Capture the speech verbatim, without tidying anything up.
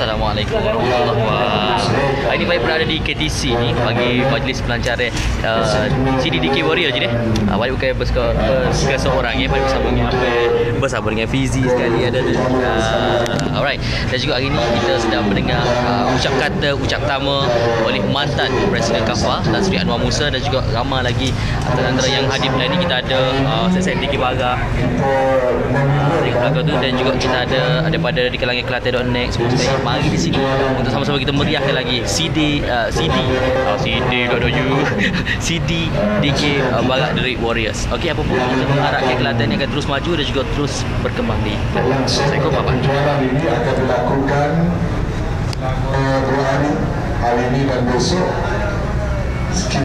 Assalamualaikum warahmatullahi wabarakatuh. Hari ni Baik berada di K T C ni bagi majlis pelancaran uh, C D D K Warrior je deh. Uh, Baik bukan bersuka, bersuka seorang ya, Baik bersama dengan bersama dengan Fizi sekali ada uh, alright. Dan juga hari ni kita sedang mendengar uh, ucap kata ucap pertama oleh mantan Presiden Kafa Tan Sri Anwar Musa dan juga ramai lagi antara yang hadir pada ni. Kita ada uh, Sesi Diki Baga uh, di belakang tu, dan juga kita ada daripada di kalangan Kelantan dot net semua sekali mari di sini untuk sama-sama kita meriahkan lagi C D uh, C D uh, C D dot U C D D K uh, Barak The Red Warriors. Okey, apa pun kita mengharapkan Kelantan ni akan terus maju dan juga terus berkembang di Kelantan. Assalamualaikum warahmatullahi wabarakatuh. Ini akan dilakukan selama dua hari, hari ini dan besok.